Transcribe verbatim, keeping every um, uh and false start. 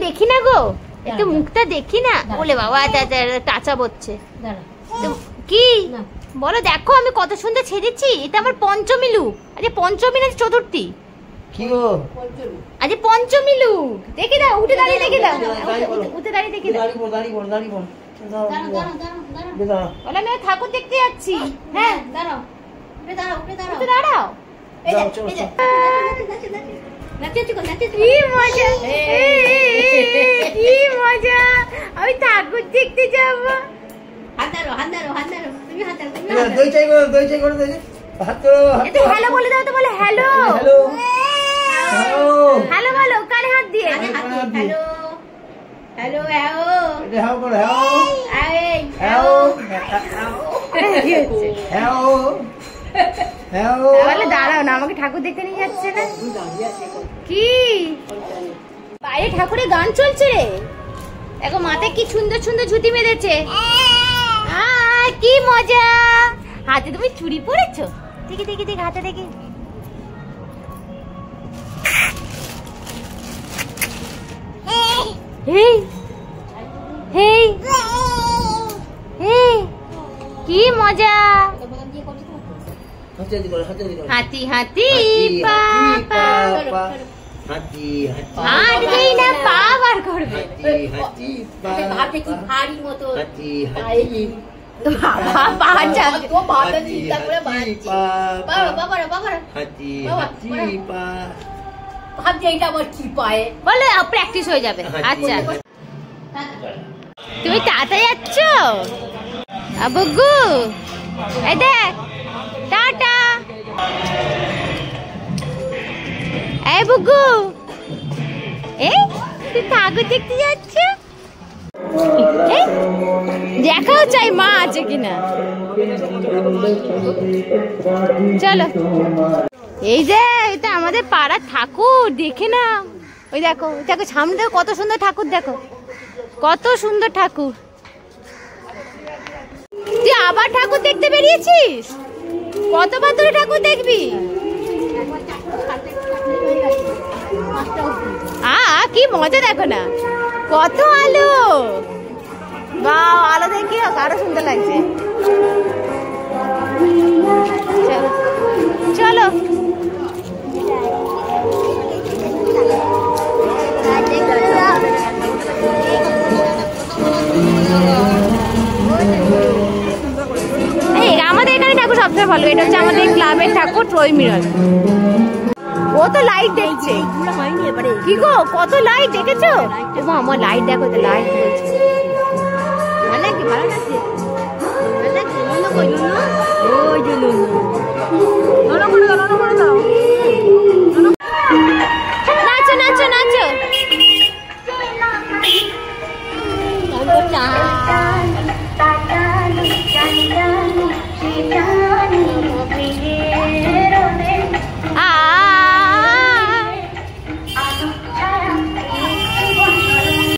দেখি না গো, একটু মুখটা দেখি না। বলে বাবা টাচা বচ্ছে কি বলো, দেখো আমি কত সুন্দর ছেড়েছি। এটা আমার পঞ্চমী লুক। আরে পঞ্চমী না চতুর্থী কি গো? আরে পঞ্চমী লুক। দেখে দাও, উঠে দাঁড়িয়ে দেখে দাও, উঠে দাঁড়িয়ে দেখে দাও। বলে আমি ঠাকুর দেখতে যাচ্ছি। হ্যাঁ দাঁড়াও, উঠে দাঁড়াও, উঠে দাঁড়াও, উঠে দাঁড়াও। কি মজা, কি মজা, আমি ঠাকুর দেখতে যাবো। হাত ধরো, হাত ধরো, হাত ধরো, তুমি হাত ধরো, তুমি হাত ধরো। দই চাই গো, দই চাই করে দই। হাত ধরো, হাত ধরো। হ্যালো বলে দাও তো, বলে হ্যালো। হ্যালো হ্যালো হ্যালো বলো, কানে হাত দিয়ে। হ্যালো হ্যালো হ্যালো, এটা হাও করো, হ্যালো এই হ্যালো হ্যালো হ্যালো। বলে দাঁড়াও না, আমাকে ঠাকুর দেখতে নিয়ে যাচ্ছে না কি? বাইরে ঠাকুরের গান চলছে রে। দেখো মাথায় কি সুন্দর সুন্দর ঝুটি বেঁধেছে। কি মজা। হাতে তুমি চুড়ি পরেছো? দেখি দেখি দেখি, হাতে দেখি। কি মজা। হাতি হাতি পা পা, হাতি হাতি আর দেই না পা বার করবে। হাতি পা, হাতে কি ভারী মতো। হাতি হাতি বাবা পা চাল তো বাবা চিন্তা করে বাঁচি। বাবা বাবা বাবা হাতি হাতি পা। ভাবছি এইটা আবার কি পায়। বলে প্র্যাকটিস হয়ে যাবে। আচ্ছা তুমি টাটা যাচ্ছ? বুগু এই দেখ, টাটা। এই বুগু, এই তুই ঠাকুর দেখতে যাচ্ছ? দেখাও চাই মা আছে কিনা। চলো, এই যে এটা আমাদের পাড়ার ঠাকুর, দেখে না। ওই দেখো, দেখো সামনে কত সুন্দর ঠাকুর, দেখো কত সুন্দর ঠাকুর। তুই আবার ঠাকুর দেখতে বেরিয়েছিস? কতবার ধরে ঠাকুর দেখবি? আ কি মজা, দেখো না কত আলো। বাহ, আলো দেখি আরো সুন্দর লাগছে। চলো আমাদের এখানে ঠাকুর সবচেয়ে ভালো। এটা হচ্ছে আমাদের ক্লাবের ঠাকুর ট্রয় মিরর। ও তো লাইট দেখছে। কি গো, কত লাইট দেখেছো? আমার লাইট দেখো তো, লাইট বলছে ভালো লাগছে, ভালো লাগছে, ভালো লাগছে। ওই জন্য